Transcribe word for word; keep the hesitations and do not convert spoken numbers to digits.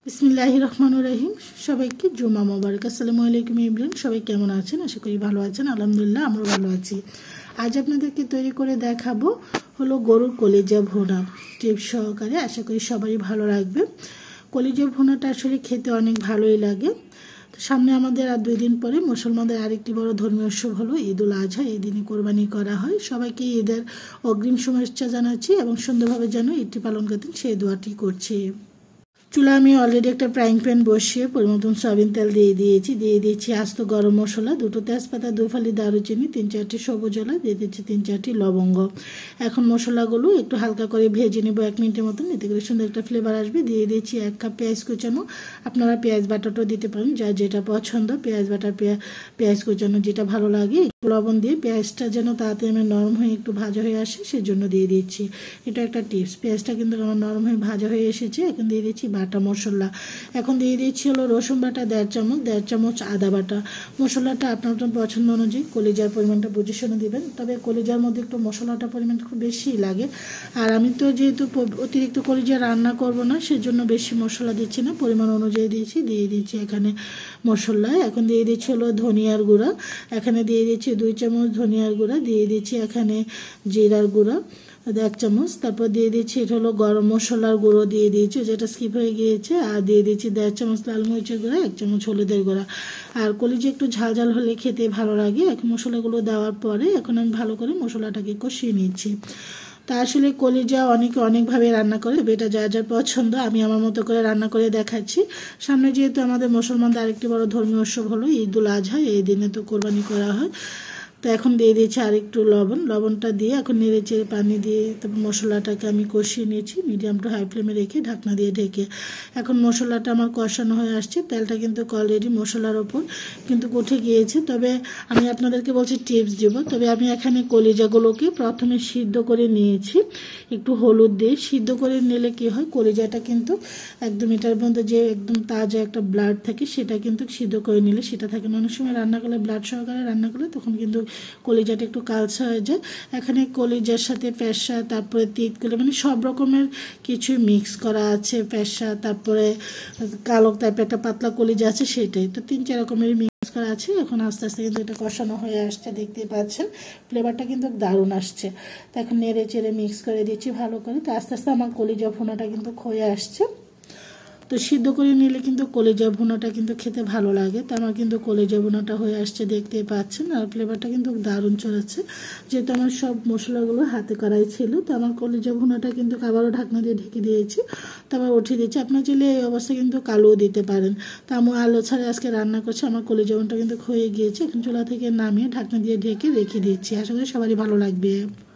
বিসমিল্লাহির রহমানির রহিম। সবাইকে জুমা মোবারক। আসসালামু আলাইকুম ইব্রাহিম। সবাই কেমন আছেন? আশা করি ভালো আছেন। আলহামদুলিল্লাহ আমরা ভালো আছি। আজ আপনাদেরকে তৈরি করে দেখাবো হলো গরুর কলিজা ভুনা টিপস সহকারে। আশা করি সবারই ভালো লাগবে। কলিজা ভুনাটা আসলে খেতে অনেক ভালোই লাগে। তো সামনে আমাদের আর দুই দিন পরে মুসলমানদের আরেকটি বড় ধর্মীয় উৎসব হলো ঈদ উল আজহা। এই দিনে কোরবানি করা হয়। সবাইকে ঈদের অগ্রিম শুভেচ্ছা জানাচ্ছি এবং সুন্দরভাবে যেন ঈদটি পালন করতেন সেই দোয়াটি করছি। চুলা আমি অলরেডি একটা ফ্রাইং প্যান বসিয়ে পরিমতন সয়াবিন তেল দিয়ে দিয়েছি। দিয়ে দিয়েছি আস্ত গরম মশলা, দুটো তেজপাতা, দু ফালি দারুচিনি, তিন চারটি সবুজ এলাচ, দিয়ে দিচ্ছি তিন চারটি লবঙ্গ। এখন মশলাগুলো একটু হালকা করে ভেজে নেব এক মিনিটের মতন, এতে করে সুন্দর একটা ফ্লেভার আসবে। দিয়ে দিয়েছি এক কাপ পেঁয়াজ কুচানো। আপনারা পেঁয়াজ বাটাটাও দিতে পারেন, যার যেটা পছন্দ। পেঁয়াজ বাটা পেঁয়াজ কুচানো যেটা ভালো লাগে। লবণ দিয়ে পেঁয়াজটা যেন তাড়াতাড়ি আমার নরম হয়ে একটু ভাজা হয়ে আসে সেজন্য দিয়ে দিচ্ছি। এটা একটা টিপস। পেঁয়াজটা কিন্তু আমার নরম হয়ে ভাজা হয়ে এসেছে। এখন দিয়ে দিচ্ছি বাটা মশলা। এখন দিয়ে দিচ্ছি হলো রসুন বাটা দেড় চামচ, দেড় চামচ আদা বাটা। মশলাটা আপনার পছন্দ অনুযায়ী কলিজার পরিমাণটা বুঝে শুনে দেবেন। তবে কলিজার মধ্যে একটু মশলাটা পরিমাণ খুব বেশিই লাগে। আর আমি তো যেহেতু অতিরিক্ত কলিজা রান্না করব না, সেজন্য বেশি মশলা দিচ্ছি না, পরিমাণ অনুযায়ী দিয়েছি। দিয়ে দিচ্ছি এখানে মশলা। এখন দিয়ে দিচ্ছি হলো ধনিয়ার গুঁড়া। এখানে দিয়ে দিচ্ছি দুই চামচ ধনিয়ার গুঁড়া। দিয়ে দিচ্ছি এখানে জিরার গুঁড়া এক চামচ। তারপর দিয়ে দিচ্ছি এটা হলো গরম মশলার গুঁড়ো দিয়ে দিয়েছি, যেটা স্কিপ হয়ে গিয়েছে। আর দিয়ে দিচ্ছি দেড় চামচ লাল মরিচের গুঁড়া, এক চামচ হলুদের গুঁড়া। আর কলিজা একটু ঝাল ঝাল হলে খেতে ভালো লাগে। এখন মশলাগুলো দেওয়ার পরে এখন আমি ভালো করে মশলাটাকে কষিয়ে নিচ্ছি। তা আসলে কলিজা অনেকে অনেকভাবে রান্না করে, এটা যার যার পছন্দ। আমি আমার মতো করে রান্না করে দেখাচ্ছি। সামনে যেহেতু আমাদের মুসলমানদের আরেকটি বড় ধর্মীয় উৎসব হলো ঈদ উল আজহা, এই দিনে তো কোরবানি করা হয়। তো এখন দিয়ে দিয়েছি আর একটু লবণ। লবণটা দিয়ে এখন নেড়ে চেড়ে পানি দিয়ে তারপর মশলাটাকে আমি কষিয়ে নিয়েছি মিডিয়াম টু হাই ফ্লেমে রেখে, ঢাকনা দিয়ে ঢেকে। এখন মশলাটা আমার কষানো হয়ে আসছে। তেলটা কিন্তু অলরেডি মশলার ওপর কিন্তু উঠে গিয়েছে। তবে আমি আপনাদেরকে বলছি টিপস দেব। তবে আমি এখানে কলিজাগুলোকে প্রথমে সিদ্ধ করে নিয়েছি একটু হলুদ দিয়ে। সিদ্ধ করে নিলে কি হয়, কলিজাটা কিন্তু একদম এটার মধ্যে যে একদম তাজা একটা ব্লাড থাকে সেটা কিন্তু সিদ্ধ করে নিলে সেটা থাকে না। অনেক সময় রান্না করলে ব্লাড সহকারে রান্না করলে তখন কিন্তু কলিজাটা একটু কালচা হয়ে যায়। এখানে কলিজার সাথে পেশা, তারপরে তিতকুলে, মানে সব রকমের কিছু মিক্স করা আছে। পেশা, তারপরে কালো টাইপের একটা পাতলা কলিজা আছে সেটাই। তো তিন চার রকমের মিক্স করা আছে। এখন আস্তে আস্তে কিন্তু এটা কষানো হয়ে আসছে, দেখতেই পাচ্ছেন ফ্লেভারটা কিন্তু দারুণ আসছে। তো এখন নেড়ে চেড়ে মিক্স করে দিচ্ছি ভালো করে। তো আস্তে আস্তে আমার কলিজা ভুনাটা কিন্তু হয়ে আসছে। তো সিদ্ধ করে নিলে কিন্তু কলিজা ভুনাটা কিন্তু খেতে ভালো লাগে। তো আমার কিন্তু কলিজা ভুনাটা হয়ে আসছে, দেখতেই পাচ্ছেন। আর ফ্লেভারটা কিন্তু দারুণ চলেছে, যেহেতু আমার সব মশলাগুলো হাতে করাই ছিল। তো আমার কলিজা ভুনাটা কিন্তু আবারও ঢাকনা দিয়ে ঢেকে দিয়েছি, তারপর উঠিয়ে দিচ্ছি। আপনার চাইলে এই অবস্থায় কিন্তু কালোও দিতে পারেন। তো আমি আলু ছাড়া আজকে রান্না করছি। আমার কলিজা ভুনাটা কিন্তু হয়ে গিয়েছে। এখন চুলা থেকে নামিয়ে ঢাকনা দিয়ে ঢেকে রেখে দিচ্ছি। আশা করি সবারই ভালো লাগবে।